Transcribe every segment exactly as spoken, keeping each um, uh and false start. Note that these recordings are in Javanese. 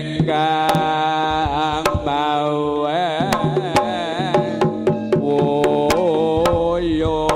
kang mawe woyo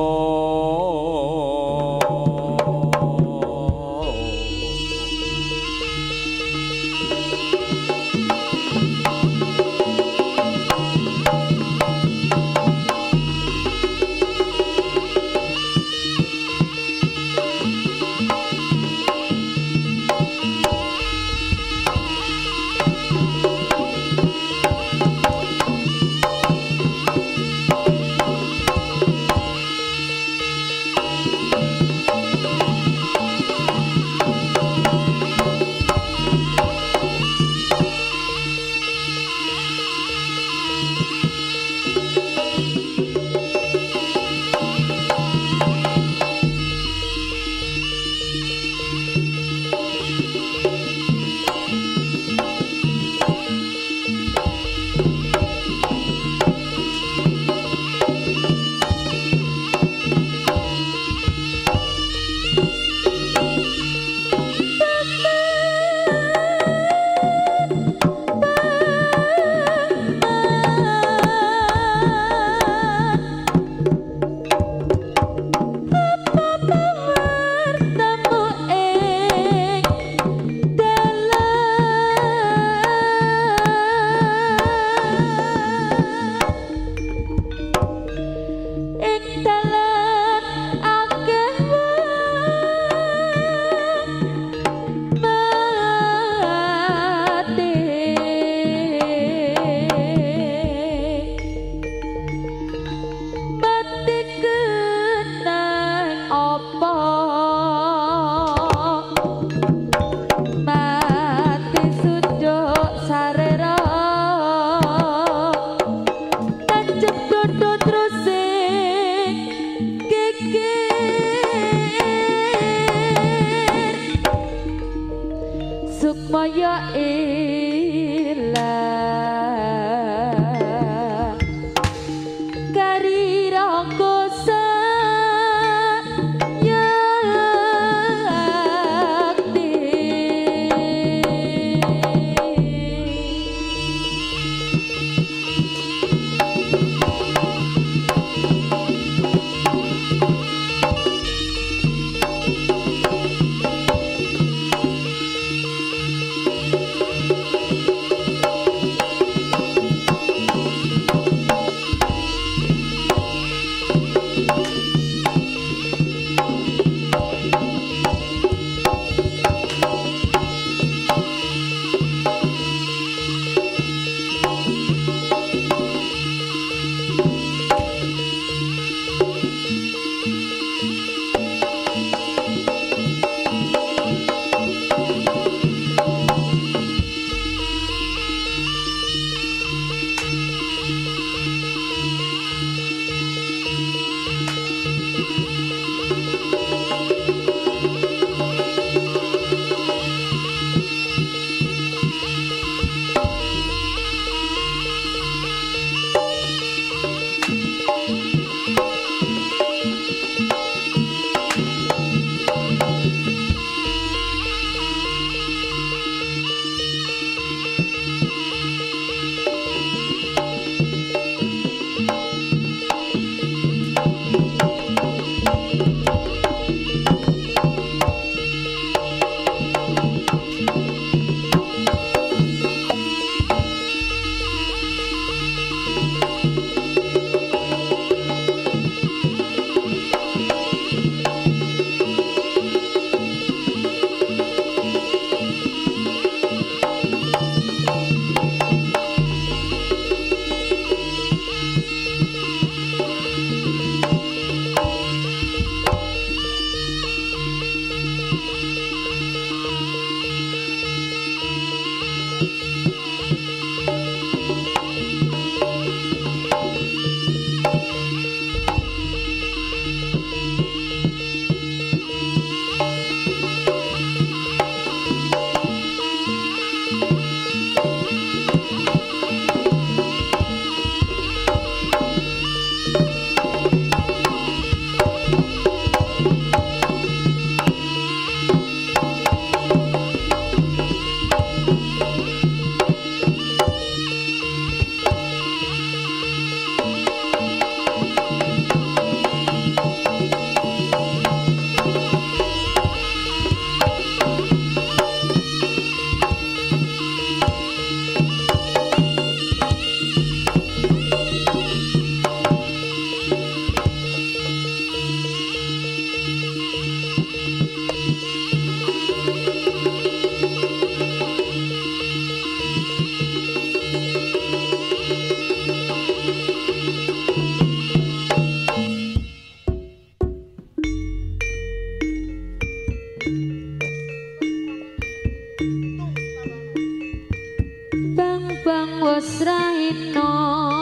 Sukmaya ilang kari rangkosa yakti wes rahino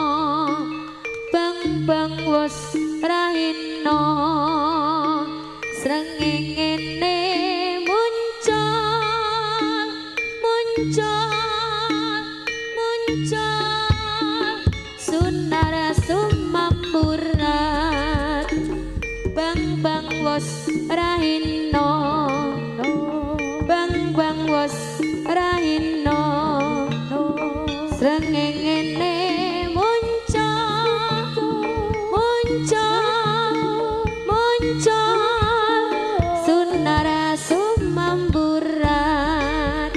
bang bang wes rahino srengenge muncul muncul muncul sunara sumamburat bang bang wes rahino bang bang wes rahino srengenge muncul muncul muncul sunara sumamburat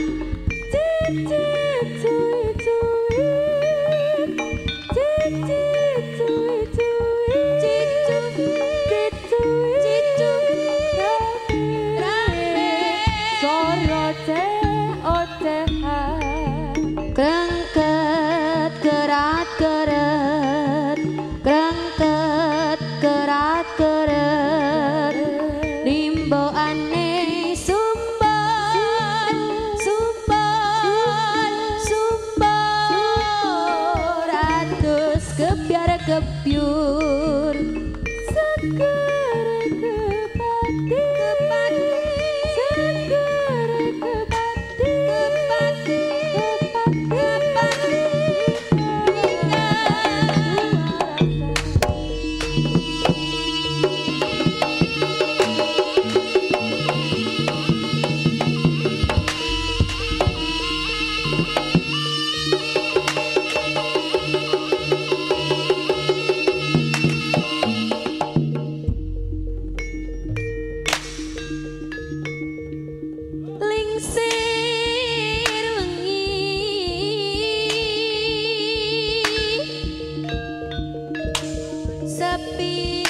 krengket kerat keret krengket kerat keret rimbaane sumber sumber sumber atus kebiar kebyur segera kepati kepati segera kepati kepati sepi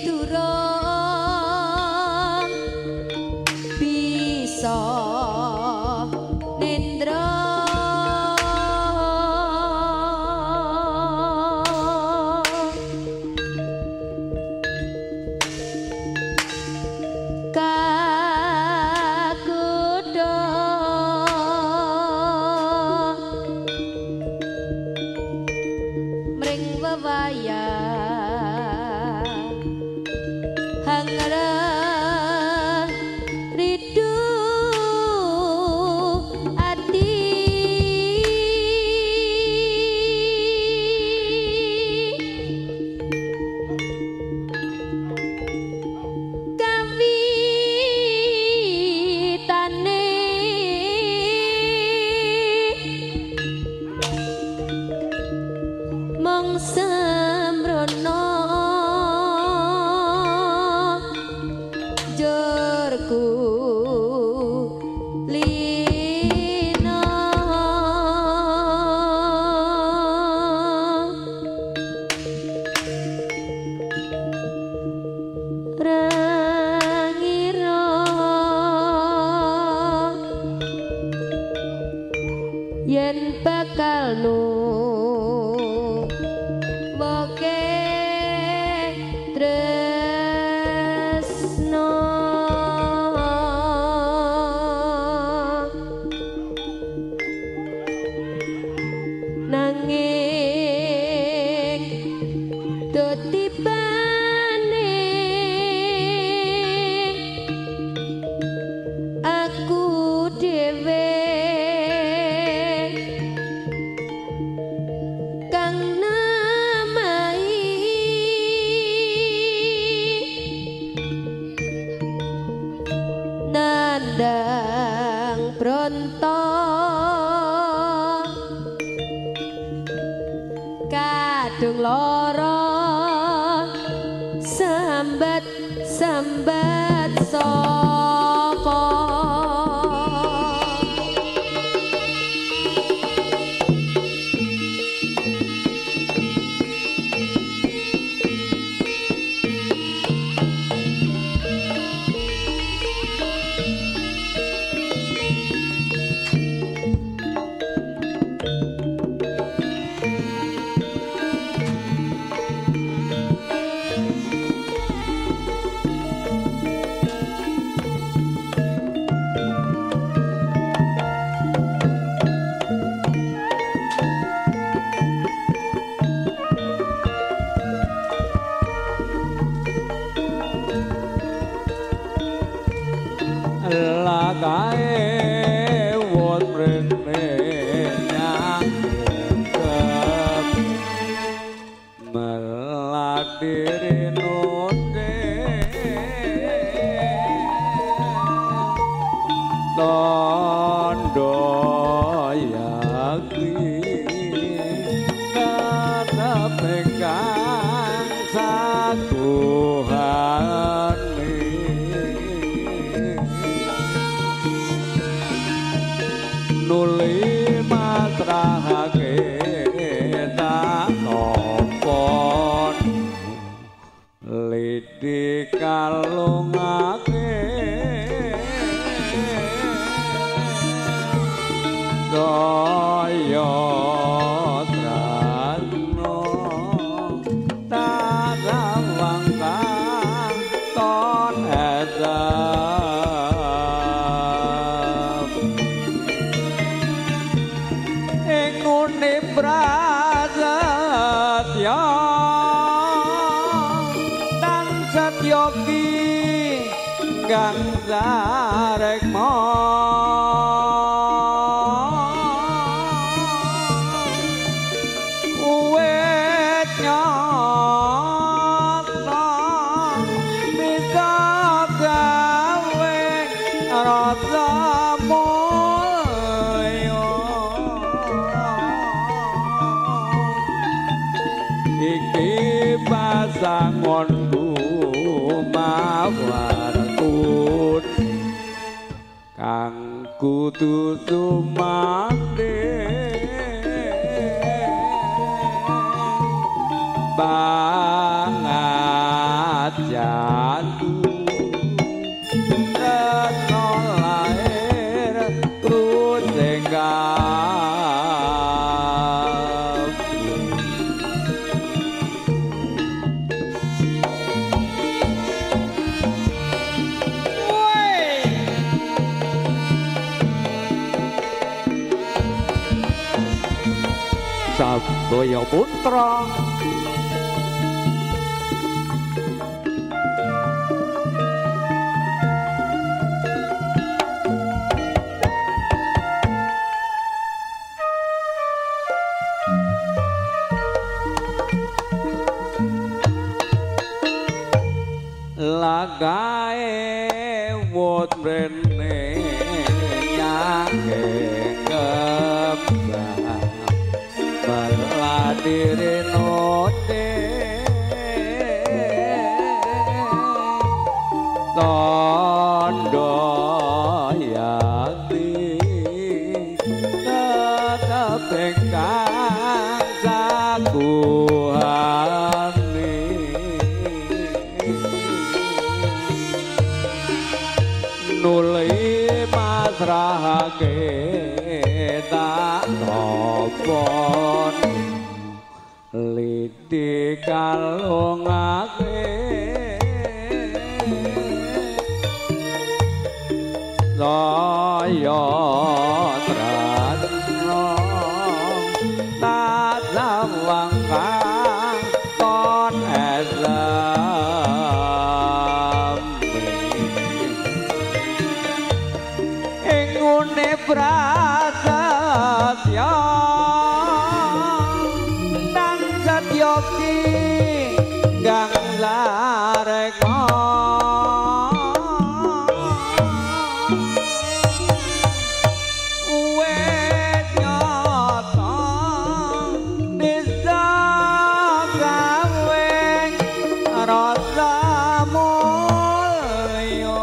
durung bisa nendra kakudo mring wewayah hangreng ridu ati kawitane mong sembrono jorku lino rangira yen bakal nu moke tresno nanging dotipane aku dhewe kang namai nandang bronto kadung lara sambat sambat sapa tondo yakti katepekang saguhane nuli matrahake tak topon lidi kalungake daya trasno tarawang ton edap ing ngune prasetya nang setyoki kang sarekma sangonku mawarkun kang kudu sumande bangajanku retno lair krusengga Sabaya putra lagae wot rene nyake kembang baladire note tondo yakti tetepekang saguhane nuli masrahake tak topon lidi kalungake daya trasno tasawang kang ton esem ing ngune prasetya nang setyoki kang larekna wis nyata bisa gawe rasa mulya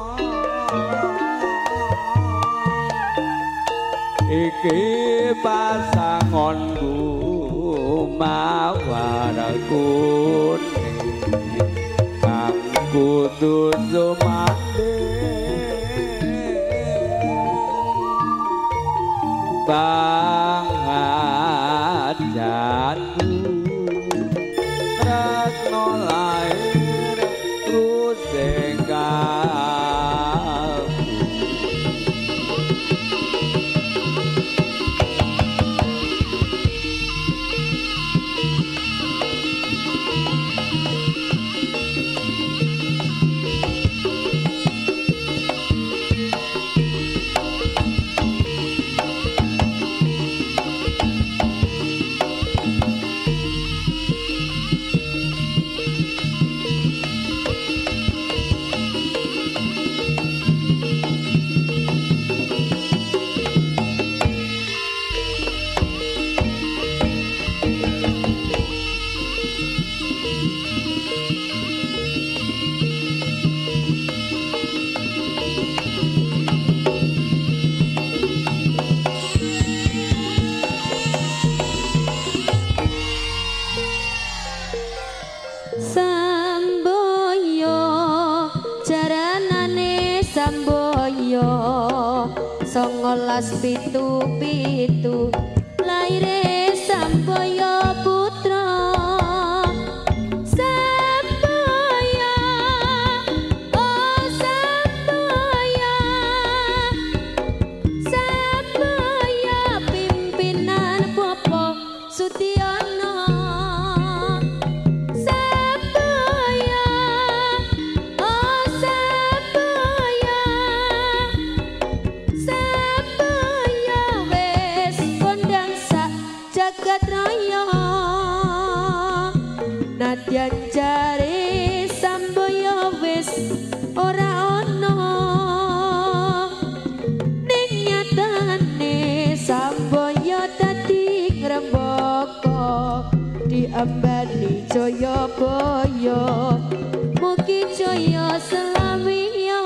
iki pasangonku mawarkun kang kudu sumande bangajanku tresno lair krusengga songolas pitu pitu laire Sambaya putra Sambaya oh Sambaya Sambaya pimpinan Bopo Sutiono Sambaya oh Sambaya Sambaya wes kondang sak jagat raya nadyan jare Sambaya wes ora ono ning nyatane Sambaya dadi ngrembaka diambani Jayabaya mugi jaya selamiya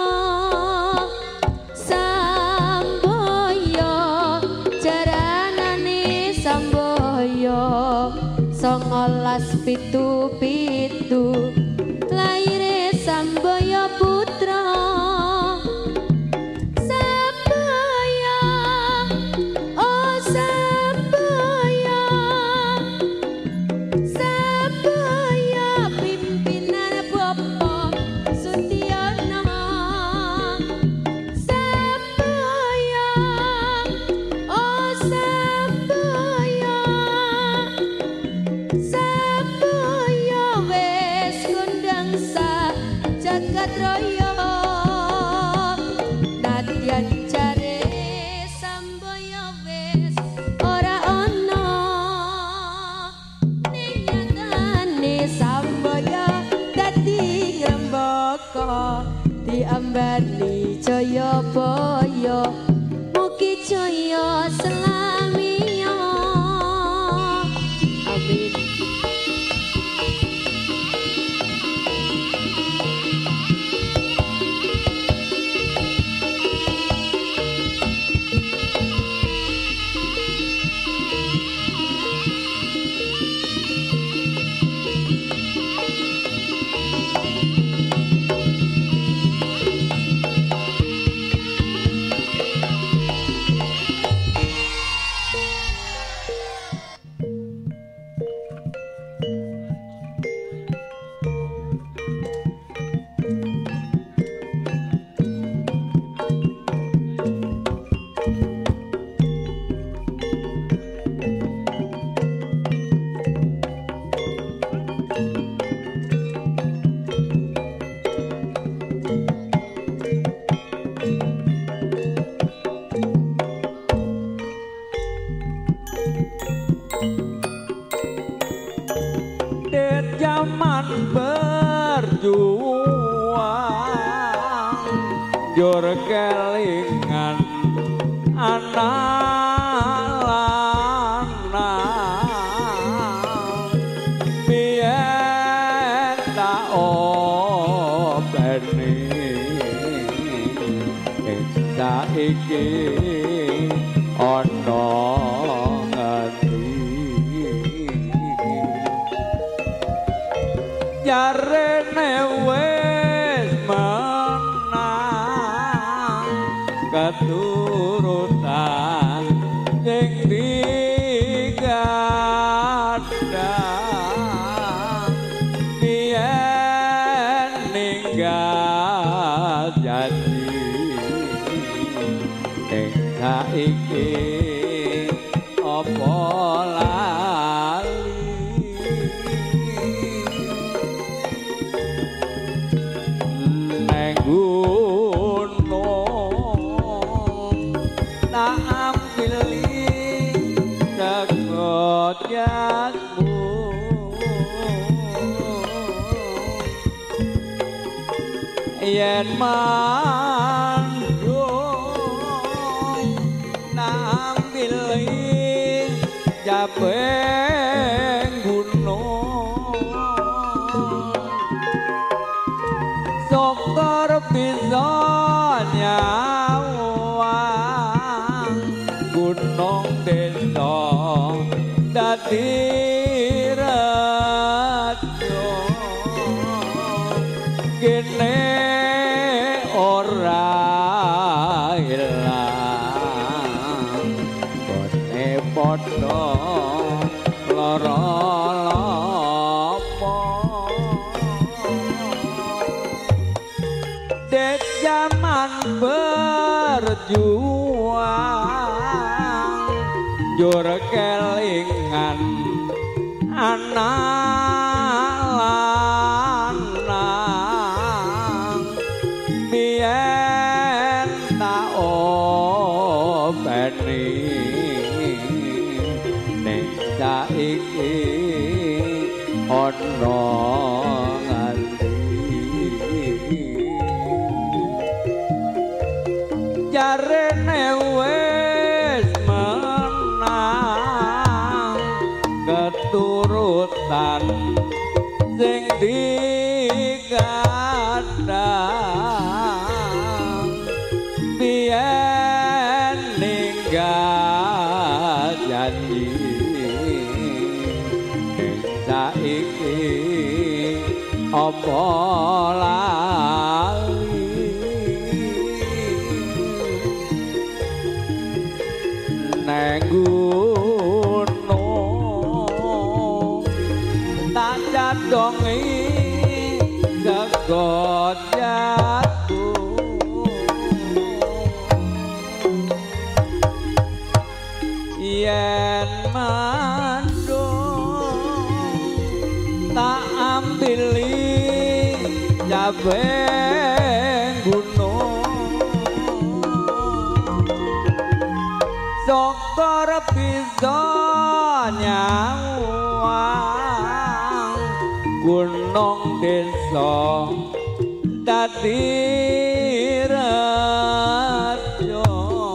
Sambaya jaranane Sambaya songolas pitu pitu laire Sambaya putra Sambaya oh Sambaya Sambaya pimpinan Bopo Sutiono Sambaya oh Sambaya Sambaya wes kondang sak jagat raya nadyan jare Sambaya wes ora ono ning nyatane Sambaya dadi ngrembaka diambani Jayabaya mugi jaya selamiya amin. Dit zaman berjuang jur kelingan anak lanang biyen tak openi saiki ana jarene wis menang keturutan sing digadang biyen ninggal janji ing saiki apa yen mandung nambil japeng gunung sokor bisa nyawang gunung desa dadi rejo kene ora ilang padha lara lapa dek zaman berjuang jur kelingan anak lanang biyen tak openi ning saiki ana nganti jarene wis menang keturutan sing digadang biyen ninggal janji ning saiki apa lali nang gunung tak jadongi jagat jatuh yen mandung tak ambili jabeng gunung sokor bisa nyawang gunung desa dadi raja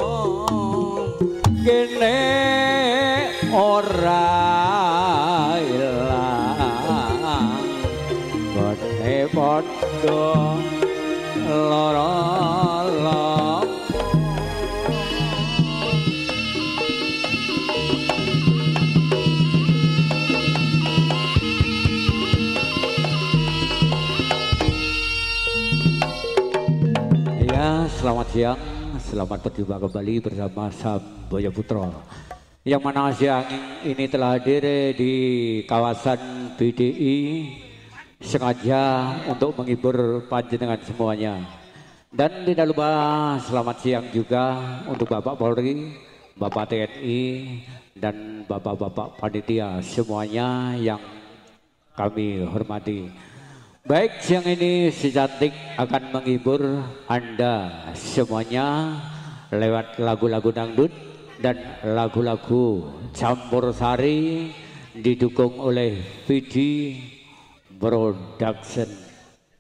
kene ora ilang bone padha lara lapa selamat siang, selamat berjumpa kembali bersama Samboyo Putra. Yang mana siang ini telah hadir di kawasan B D I sengaja untuk menghibur panjenengan semuanya. Dan tidak lupa selamat siang juga untuk Bapak Polri, Bapak T N I, dan Bapak-Bapak Panitia semuanya yang kami hormati. Baik, siang ini si cantik akan menghibur Anda semuanya lewat lagu-lagu dangdut dan lagu-lagu campur sari didukung oleh V D Production.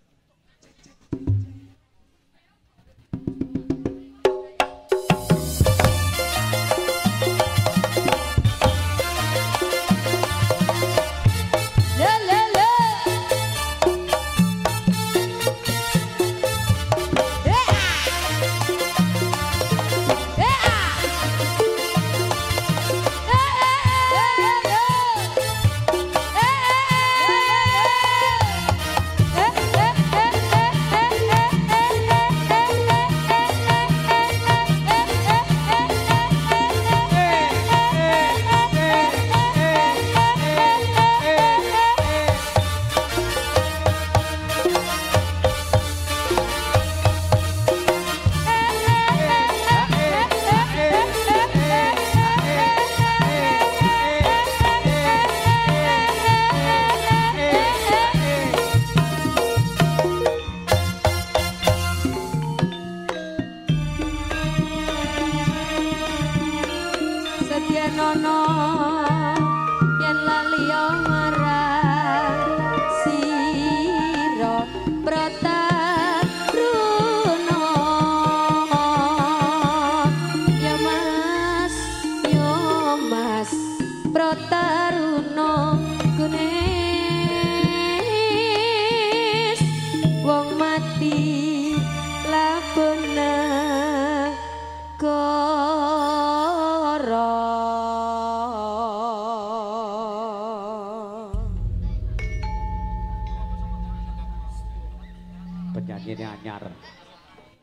Penyanyi anyar.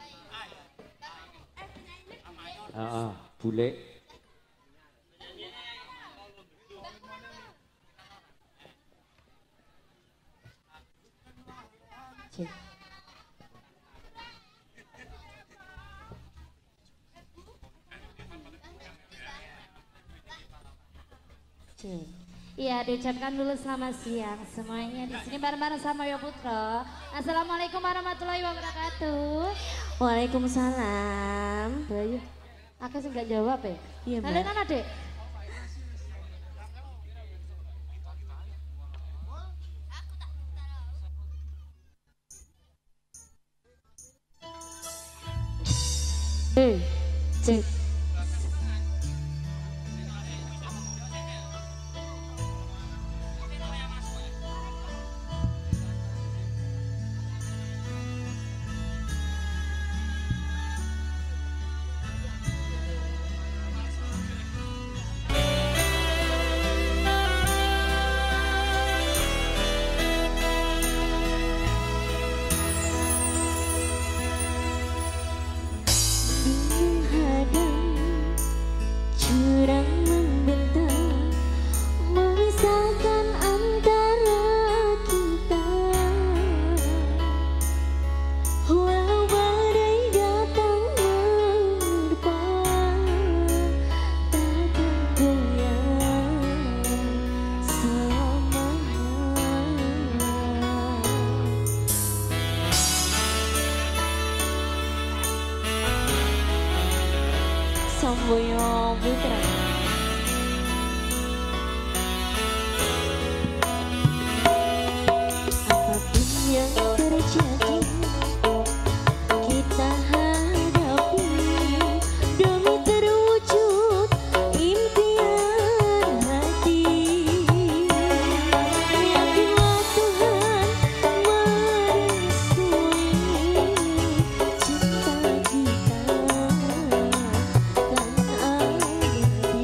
Uh, bule. Cik. Cik. Iya, diucapkan dulu selamat siang semuanya di sini bareng-bareng sama Yo Putro. Assalamualaikum warahmatullahi wabarakatuh. Waalaikumsalam. Bayu, aku sih nggak jawab ya. Iya, Mbak. Kalian kan adek? Hei, cek. Samboyo Putra. Apapun yang terjadi, kita hadapi demi terwujud impian hati. Yakinlah Tuhan merestui cinta kita.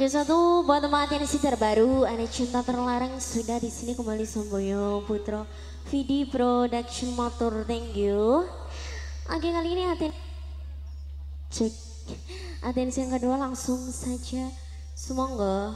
satu buat teman yang si terbaru, Ane Cinta Terlarang sudah di sini kembali Samboyo Putro Vidi Production Motor, thank you. Oke, kali ini aten cek atensi yang kedua langsung saja, semoga.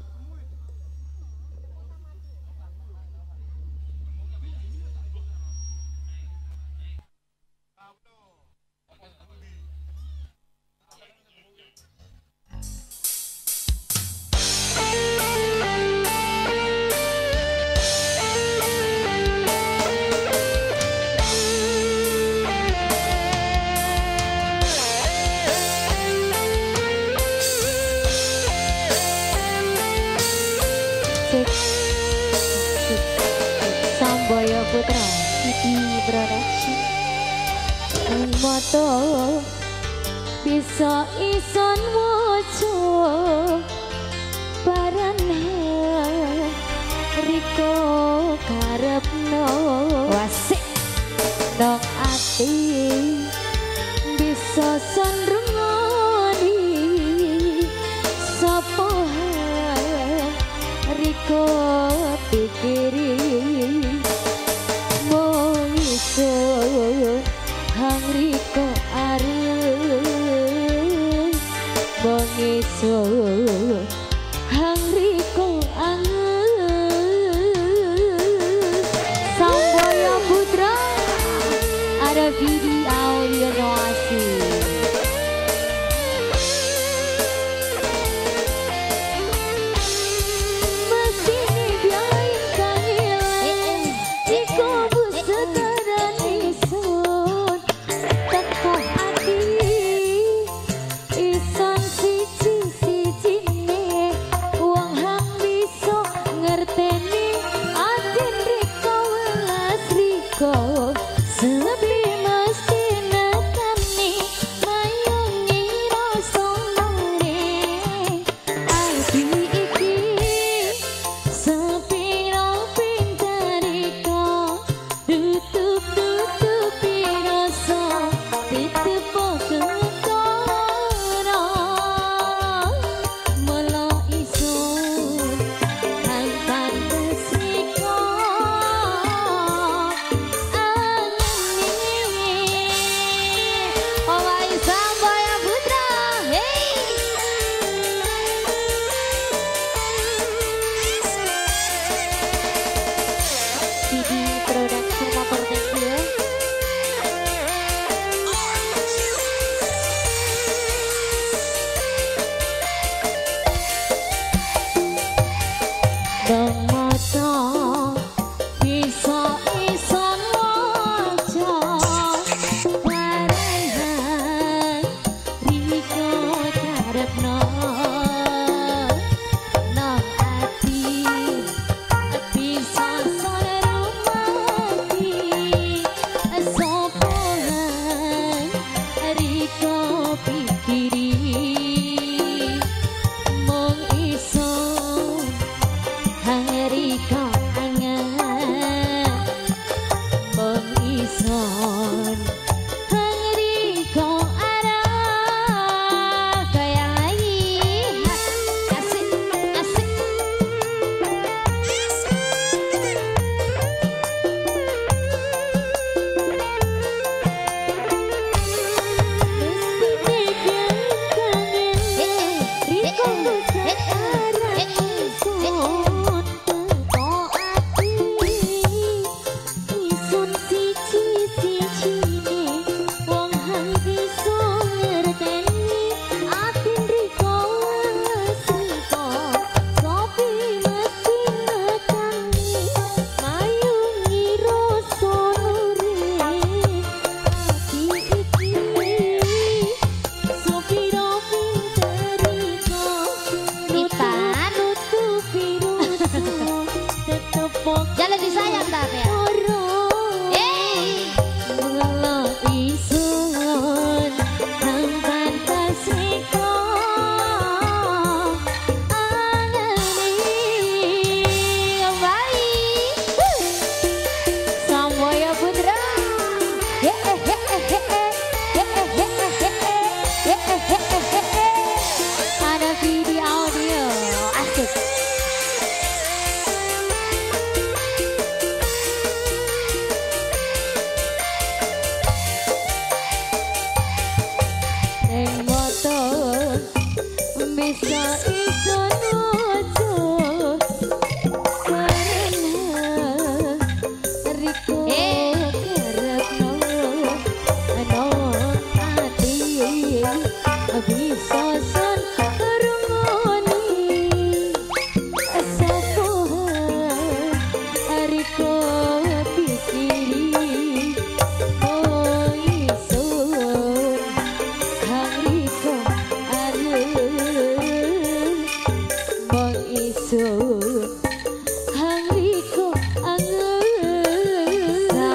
Samboyo Putra Vidi Production moto bisa ison mojo barane riko karepno wasik dok ati bisa sonrungoni sapa riko pikiri moiso hang riko are moiso hang riko are Samboyo Putra ada video audio noasi.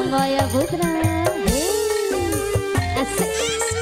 Samboyo Putra. Hey, asik.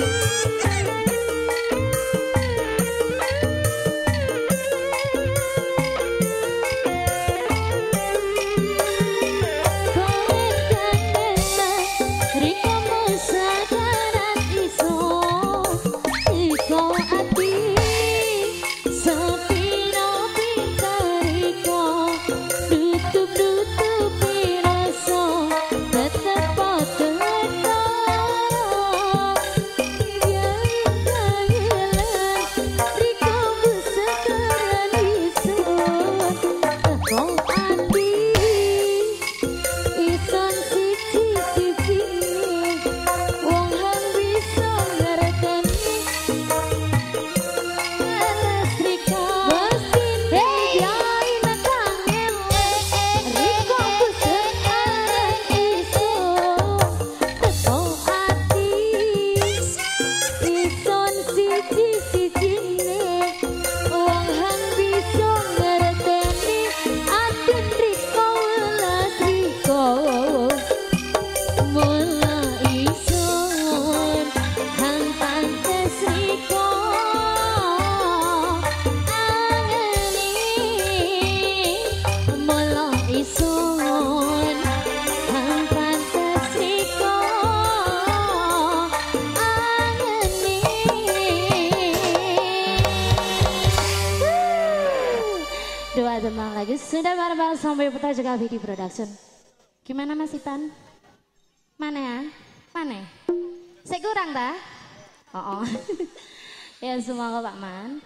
Dua tembang lagi sudah bareng-bareng sampai Putra juga Vidi Production. Gimana Mas Ipan? Mana ya? Mana? Saya kurang dah. Oh, oh. Ya semua Pak Man.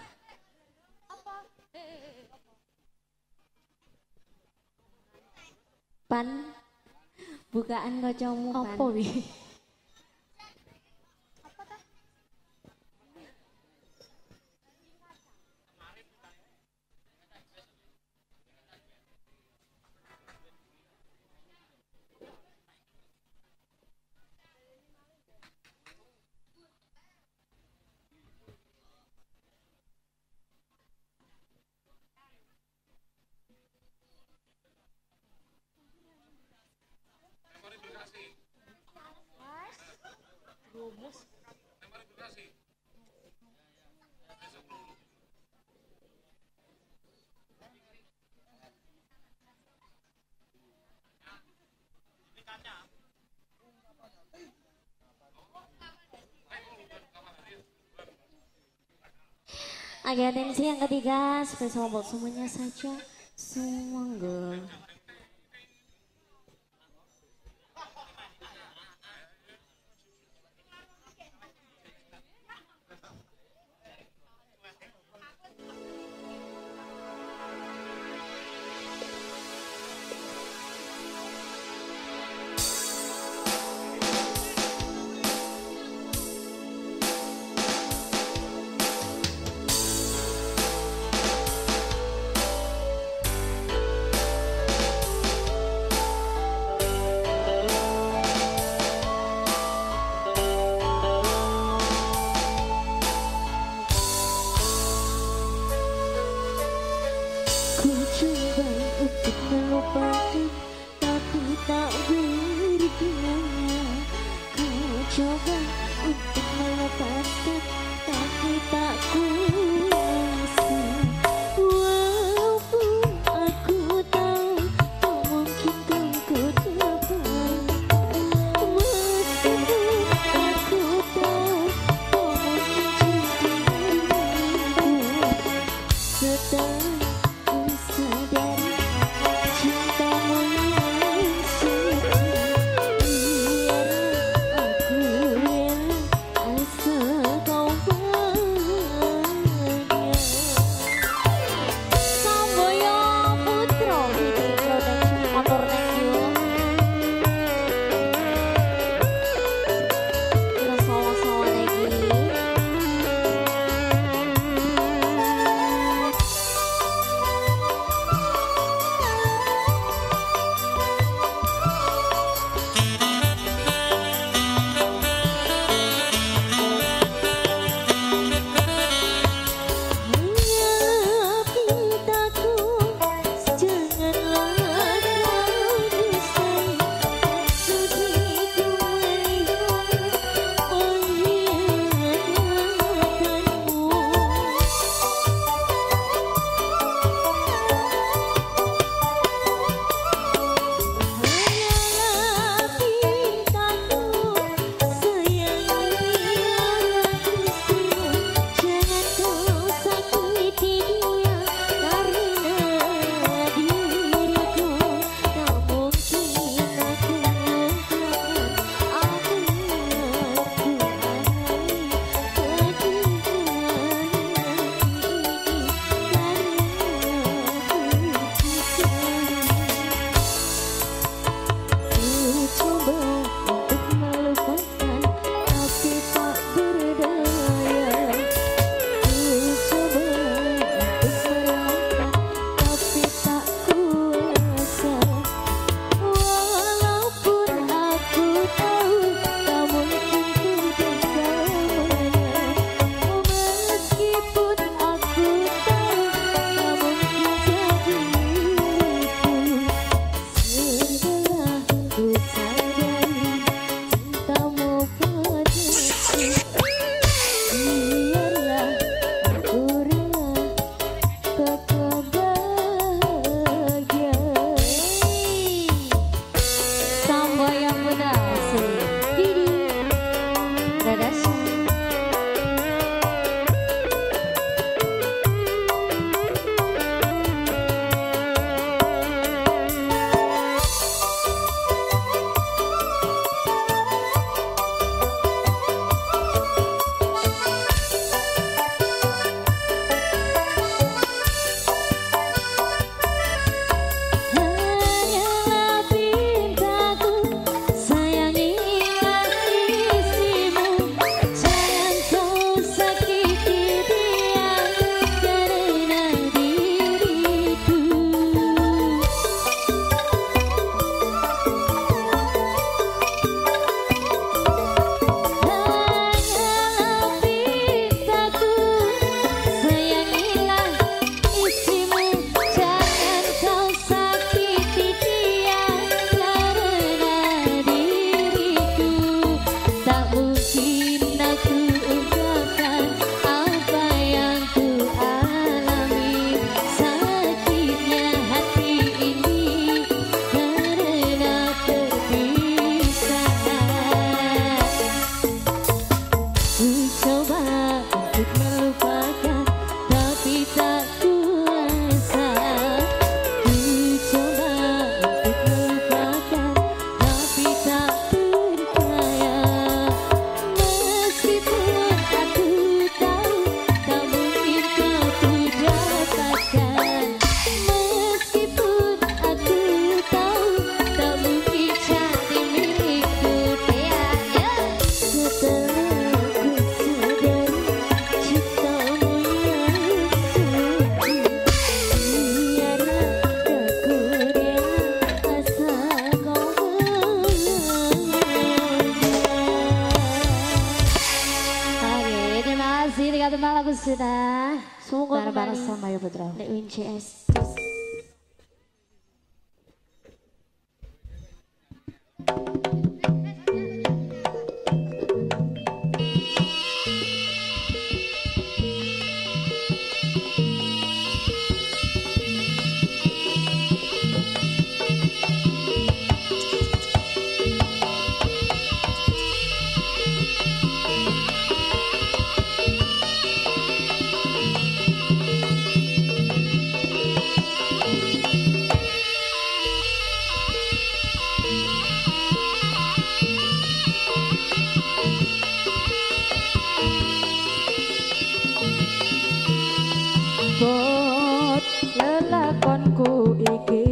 Pan, bukaan kocomu Pan. Apa wi? Agak atensi yang ketiga, spesial buat semuanya saja. Sumangga. Aku Production Didi Production. Lagu sudah Semoga bareng-bareng kembali sama Bayu Putra. Lek Win C S. Bot lelakonku iki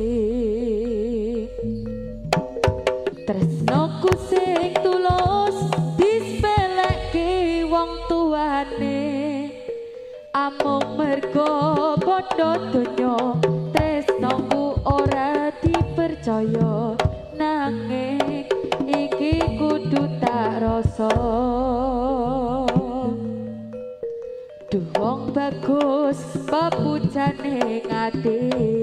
tresnoku sing tulus dispelekke wong tuane amung mergo padha donya tresnoku ora dipercaya nanging iki kudu tak rasa. Duh wong bagus papucane ngati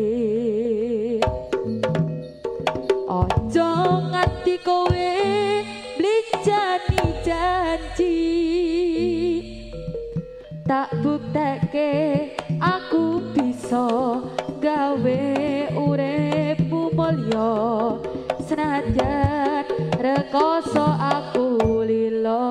ojo nganti kowe blijani janji tak buktekke aku bisa gawe uripmu mulya senajan rekoso aku lilo.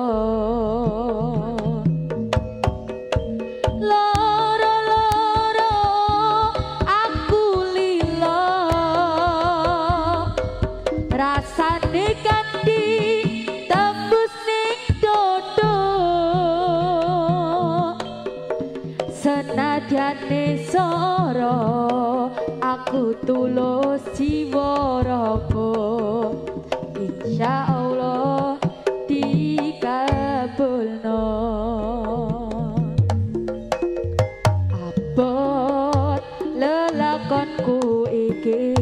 Rasane kanthi tembus ning dodo senadyane soro aku tulus jiwa raga insyaallah dikabulno. Abot lelakonku iki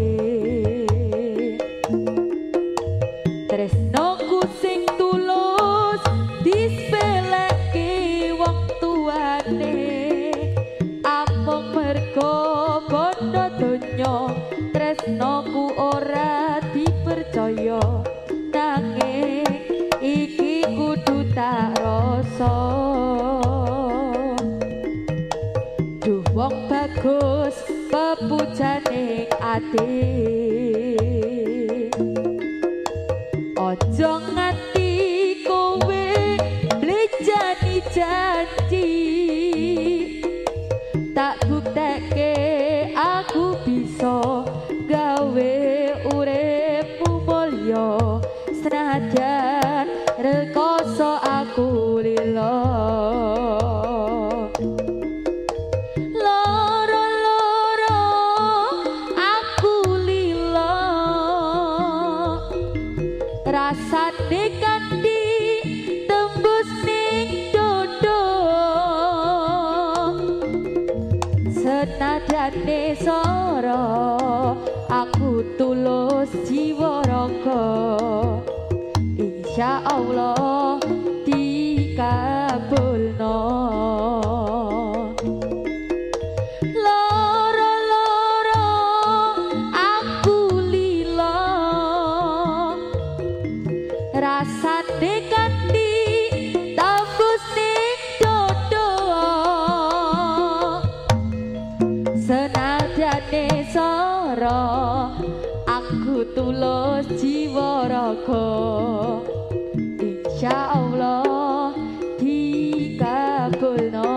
tresnoku sing tulus dispelekke wong tuane amung mergo padha donya tresnoku ora dipercaya nanging iki kudu tak rasa. Duh wong bagus pepujane ati Ojo nganti kowe blejani janji, tak buktekke aku bisa gawe uripmu mulya, senajan rekoso aku lilo. Loro-loro aku lilo, rasane kanthi tembus ning dodo, senadane soro aku tulus jiwa raga, insya Allah dikabulno. Loro-loro aku lilo, rasane kanthi tembus ning dodo, senadane soro aku tulus jiwa raga, insya Allah dikabulno.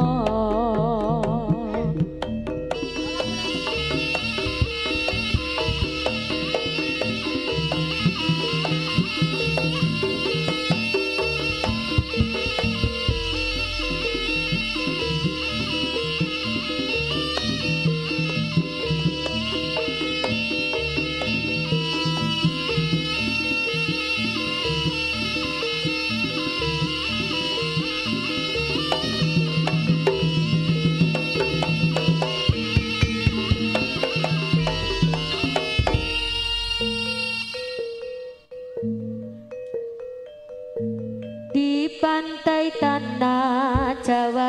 Di pantai tanah Jawa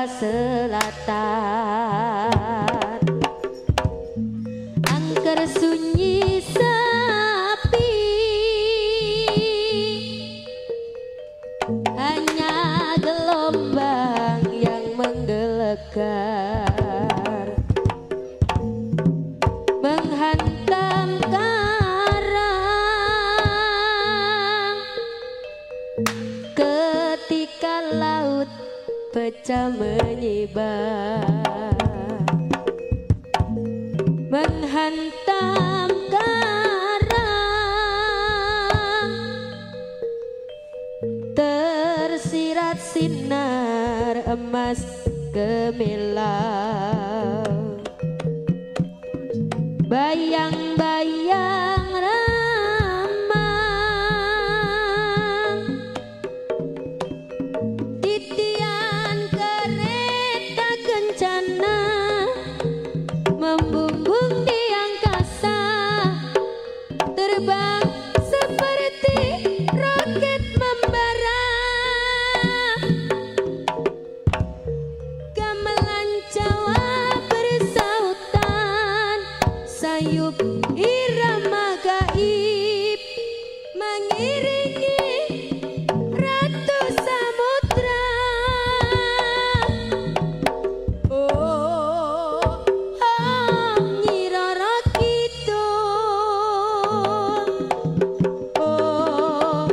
Selatan, angker sunyi sepi, hanya gelombang yang menggelegar menghantam karang, ketika laut pecah menyebar menghantam karang, tersirat sinar emas gemilang, bayang-bayang ramang, titian kereta kencana membumbung di angkasa, terbang seperti roket membara, gamelan Jawa bersautan, sayup irama gaib mengiringi ratu samudra. Oh, oh Nyi Roro Kidul, oh,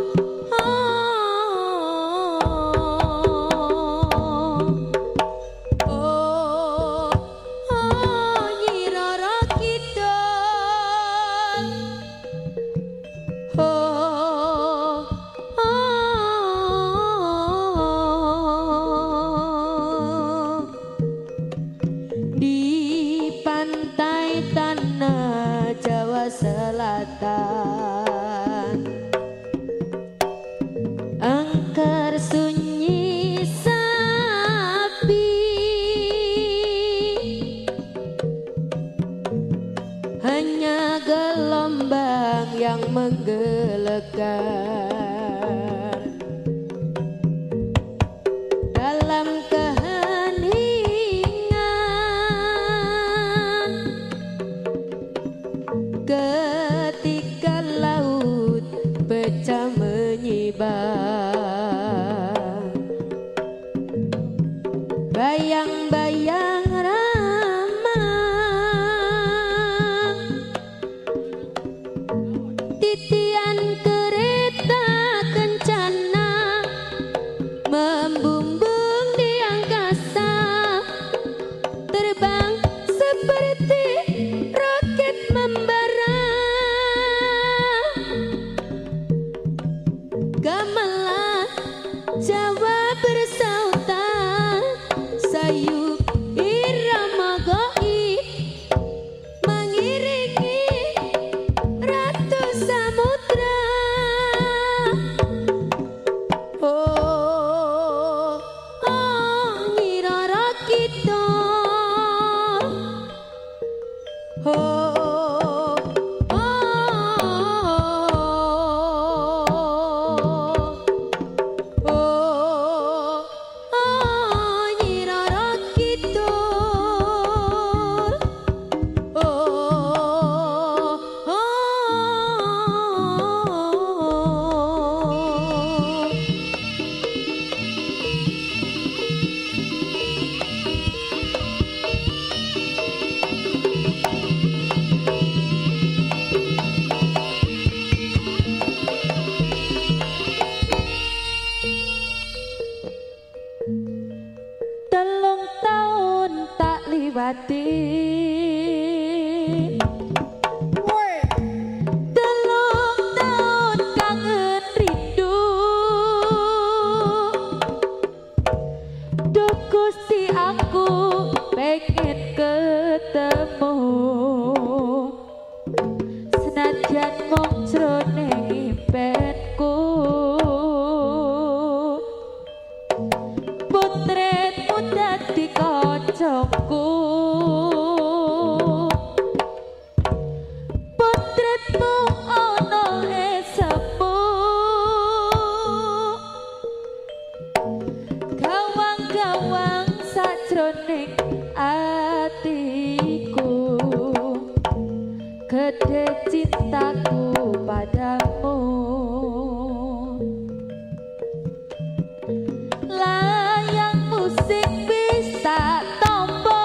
oh, oh, oh Nyi Roro Kidul, oh, oh. Di pantai tanah Jawa Selatan, angker sunyi sepi, hanya gelombang yang menggelegar dalam keheningan, ketika laut pecah menyebar, bayang-bayang ramang, titian kereta gamelan Jawa bersautan sayu irama gaib mengiringi ratu samudra. Oh, oh nyirara kita. Oh, telung tahun tak liwati telung tahun kangen rindu duh Gusti aku pengen ketemu senajan mung jroning impenku putretmu dadi kancaku putretmu ana esemu gawang-gawang sajroning atiku gede cintaku padamu layang musik bisa tompo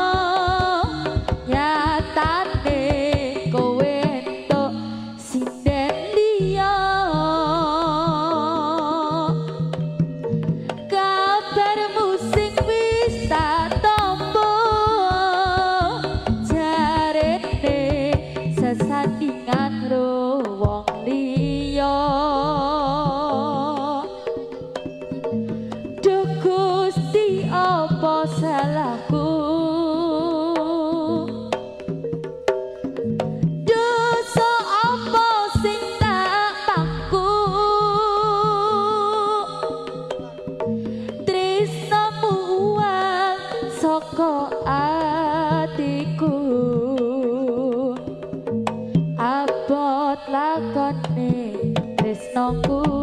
nyatane kowe entuk sinden liya kabar musik bisa tompo jarene sesandingan ro wong liya. Duh Gusti apa salahku dosa apa sing tak pangku tresnamu uang saka atiku abot lakone tresnaku